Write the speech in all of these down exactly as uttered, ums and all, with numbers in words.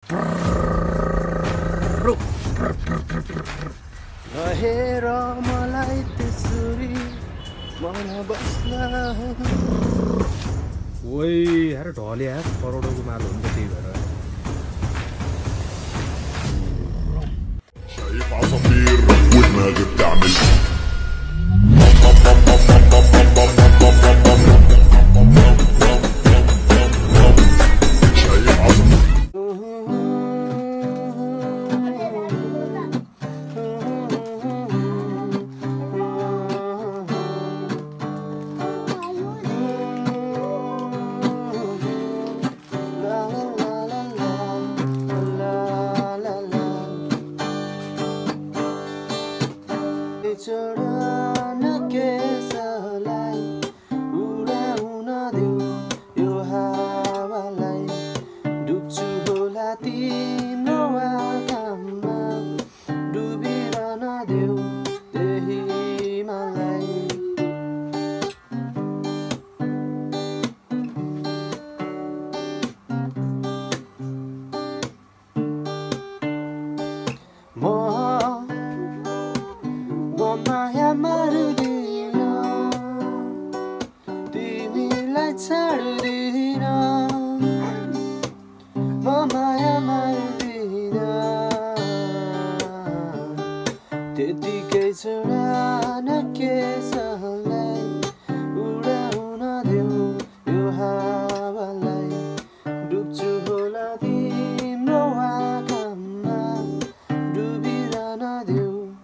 नहेर मलाई त्यसरी मन बस्ला ओइ यार ढले यार करोडको माल हुन्छ त्यही भएर شايف عصافير ودماغي بتعمل شايف عصافير चढान केसलाई उडाउन देऊ यो हावालाई डुब्छु होला तिम्रो आँखामा डुबिरहन देऊ त्यही मलाई म माया मार्दिन तिमीलाई छाड्दिन म माया मार्दिन त्यतिकै चढान केसलाई उडाउन देऊ यो हावालाई डुब्छु होला तिम्रो आँखामा डुबिरहन देऊ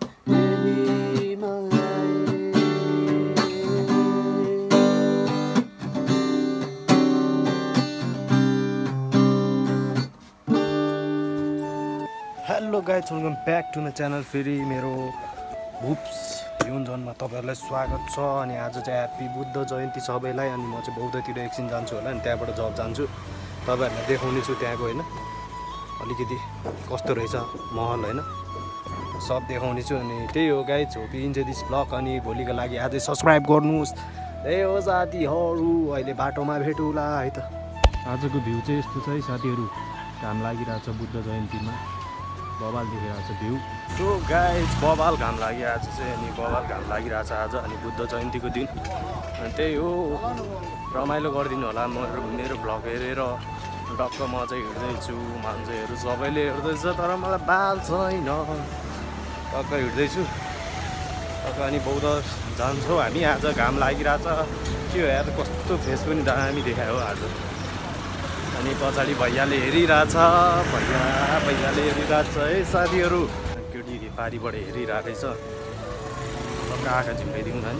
hello guys welcome back to my channel. फेरि मेरो हुप्स युन्जनमा तपाईँहरूलाई स्वागत छ। अनि आज चाहिँ ह्याप्पी बुद्ध जयन्ती सबैलाई। अनि म चाहिँ बौद्धतिर एकछिन जान्छु होला अनि त्यहाँबाट जब जान्छु तपाईँहरूलाई देखाउने छु त्यहाँको होइन अलिकति कस्तो रहेछ महल होइन सब देखाउने छु। अनि त्यही हो guys, hope you enjoy this vlog. अनि भोलिको लागि अझै सब्सक्राइब गर्नुहोस्। त्यही हो साथीहरू, अहिले बाटोमा भेटौँला है त। आजको भ्यू चाहिँ यस्तो छ है साथीहरू, घाम लागिरहेछ बुद्ध जयन्तीमा, बबाल देखिरहेको छ भ्यू। सो गाइज बबाल घाम लागिरहेछ चाहिँ, अनि बबाल घाम लागिरहेछ आज अनि बुद्ध जयन्तीको दिन। अनि त्यही हो, रमाइलो गरिदिनु होला। म मेरो भ्लग हेरेर टक्क म चाहिँ हिँड्दैछु, मान्छेहरू सबैले हेर्दैछ तर मलाई बाल छैन, टक्क हिँड्दैछु टक्क। अनि बौद्ध जान्छौँ हामी। आज घाम लागिरहेछ के हो यार, कस्तो फेस पनि दामी देखायो आज। अनि पछाडि भैयाले हेरिरहेछ, भैया भैयाले हेरिरहेछ है साथीहरू। केटी पारिबाट हेरिरहेको रहेछ, टक्क आँखा झिम्काइदिउँ न।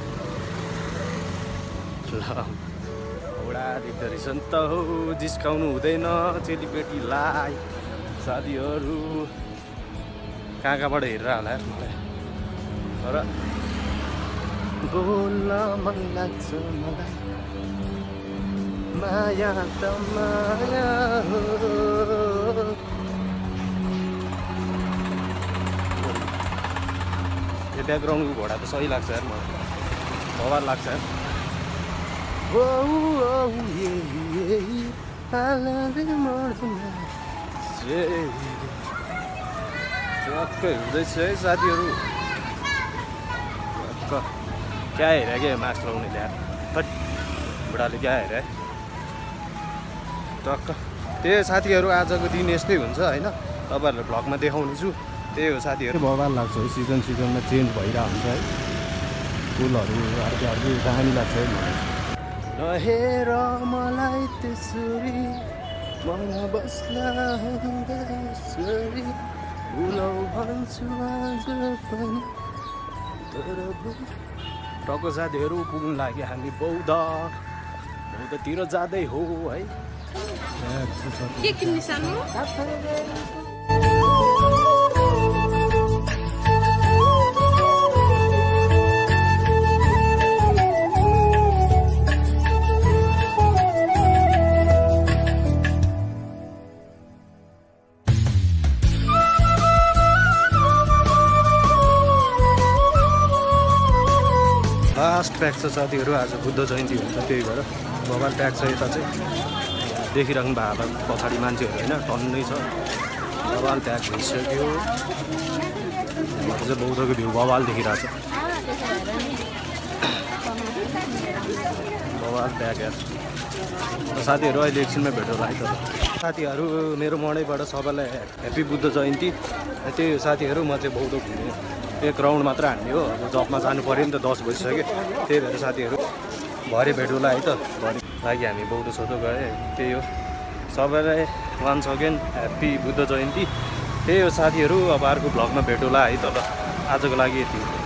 ल औडा देख्दो रहेछ नि त हो, जिस्काउनु हुँदैन चेलीबेटीलाई साथीहरू। कहाँ कहाँबाट हेरेर होला यार मलाई, तर बोल्न मन लाग्छ मलाई, माया त माया हो। यो ब्याकग्राउन्डको घोडा त सही लाग्छ यार, मलाई बबाल लाग्छ यार। ओ ये ये चक्कै हुँदैछ है साथीहरू। क्या हेरे क्या मास्क लगाउने ल्याएर बट बुढाले क्या हेरे टक्क। त्यही साथीहरू, आजको दिन यस्तै हुन्छ होइन, तपाईँहरूलाई भ्लगमा देखाउने छु। त्यही हो साथीहरू, बबाल लाग्छ है, सिजन सिजनमा चेन्ज भइरहेको हुन्छ है, फुलहरू अर्कै अर्कै दामी लाग्छ है मलाई। नहेर मलाई त्यसरी मन बस्ला त्यसरी भुलौ भन्छु आज पनि तर टक्क साथीहरू पुग्नु लाग्यो हामी बौद्ध बौद्धतिर जाँदै हो है। के किन्ने सानो लास्ट प्याक छ साथीहरू। आज बुद्ध जयन्ती हुन्छ त्यही भएर बबाल प्याक छ। यता चाहिँ देखिराख्नु भएको होला पछाडि मान्छेहरू होइन, टन्नै छ। बवाल प्याक भइसक्यो चाहिँ बौद्धको भ्यू बवाल देखिरहेको छ बवाल प्याक यार साथीहरू अहिले एकछिनमा भेटौँला है त साथीहरू मेरो मडैबाट सबैलाई ह्याप्पी बुद्ध जयन्ती त्यही हो साथीहरू म चाहिँ बौद्ध घुम्ने एक राउन्ड मात्र हान्ने हो अब जबमा जानु पऱ्यो नि त दस बजिसक्यो त्यही भएर साथीहरू भरे भेटौँला है त भरे लागि हामी बौद्ध सोधो गए त्यही हो सबैलाई once again happy Buddha Jayanti त्यही हो साथीहरू अब अर्को भ्लगमा भेटौँला है त ल आजको लागि यति हो